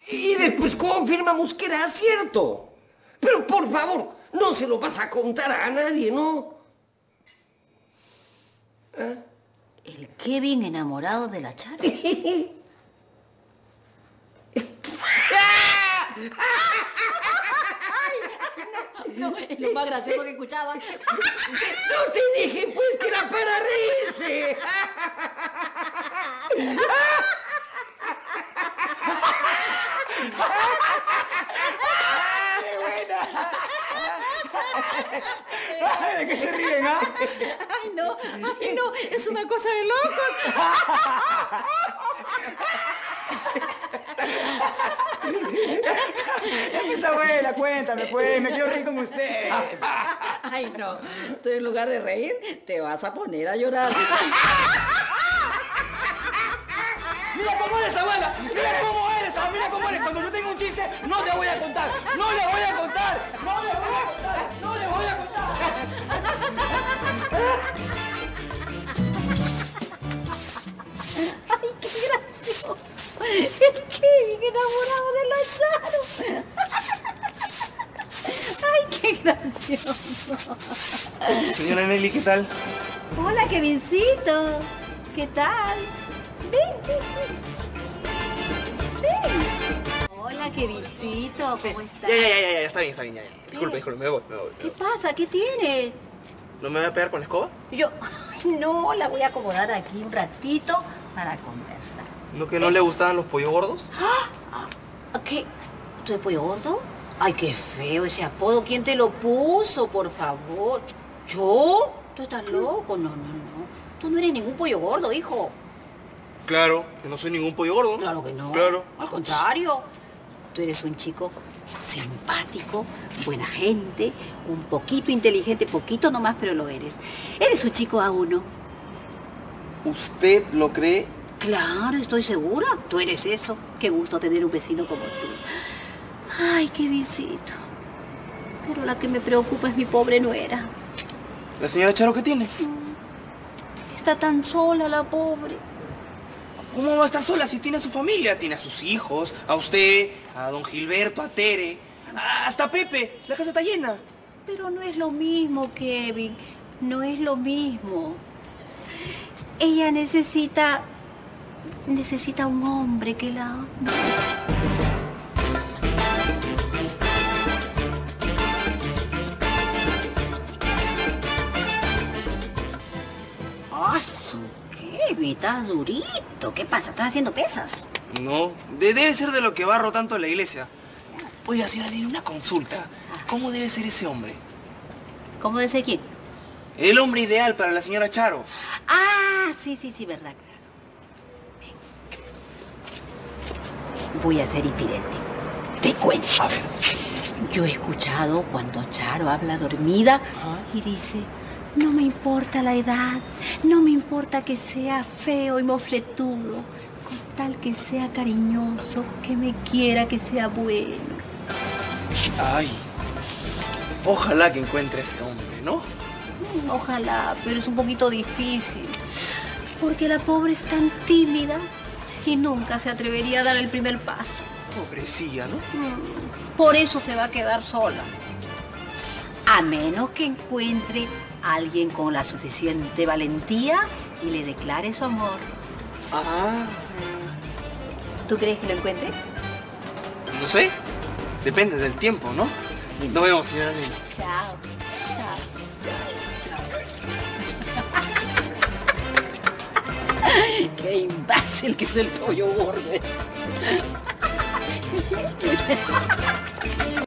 Y después confirmamos que era cierto. Pero por favor, no se lo vas a contar a nadie, ¿no? ¿Ah? El Kevin enamorado de la Charo. No, es lo más gracioso que he escuchado. No te dije, pues, que era para reírse. ¿De qué se ríen, ah? Ay, no, es una cosa de locos. Mis abuela, cuéntame, pues, me quiero reír con ustedes. Ay, no, tú en lugar de reír, te vas a poner a llorar. Mira cómo eres, abuela, mira cómo eres, mira cómo eres. Cuando yo tenga un chiste, no te voy a contar, no le voy a contar, no le voy a contar, no le voy a contar. Ay, qué gracioso. El Kevin enamorado de la Charo. Ay, qué gracioso. Señora Nelly, ¿qué tal? Hola, Kevincito. ¿Qué tal? Ven, ven, ven. Ven. Hola, Kevincito. ¿Cómo estás? Ya, está bien, ya. Disculpe, me voy. ¿Qué pasa? ¿Qué tienes? ¿No me voy a pegar con la escoba? Ay, no, la voy a acomodar aquí un ratito para conversar. ¿No que no le gustaban los pollos gordos? ¿Qué? ¿Tú de pollo gordo? Ay, qué feo ese apodo. ¿Quién te lo puso, por favor? ¿Yo? ¿Tú estás loco? No. Tú no eres ningún pollo gordo, hijo. Claro, que no soy ningún pollo gordo. Claro que no. Claro. Al contrario. Tú eres un chico simpático, buena gente, un poquito inteligente, poquito nomás, pero lo eres. Eres un chico A1. ¿Usted lo cree? Claro, estoy segura. Tú eres eso. Qué gusto tener un vecino como tú. Ay, qué visito. Pero la que me preocupa es mi pobre nuera. ¿La señora Charo qué tiene? Está tan sola la pobre. ¿Cómo va a estar sola si tiene a su familia? Tiene a sus hijos, a usted, a don Gilberto, a Tere, hasta a Pepe. La casa está llena. Pero no es lo mismo, Kevin. No es lo mismo. Ella necesita un hombre que la ame. Kevin, estás durito. ¿Qué pasa? ¿Estás haciendo pesas? No, debe ser de lo que barro tanto en la iglesia. Oiga, señora Nelly, una consulta. ¿Cómo debe ser ese hombre? ¿Cómo de ser quién? El hombre ideal para la señora Charo. Ah, sí, verdad, claro. Voy a ser infidente. Te cuento. A ver. Yo he escuchado cuando Charo habla dormida y dice: no me importa la edad, no me importa que sea feo y mofletudo, con tal que sea cariñoso, que me quiera, que sea bueno. Ay, ojalá que encuentre ese hombre, ¿no? Ojalá, pero es un poquito difícil, porque la pobre es tan tímida y nunca se atrevería a dar el primer paso. Pobrecilla, ¿no? Por eso se va a quedar sola. A menos que encuentre a alguien con la suficiente valentía y le declare su amor. Ah. ¿Tú crees que lo encuentre? No sé. Depende del tiempo, ¿no? Nos vemos, señora Nelly. Chao. Qué imbécil que es el pollo gordo.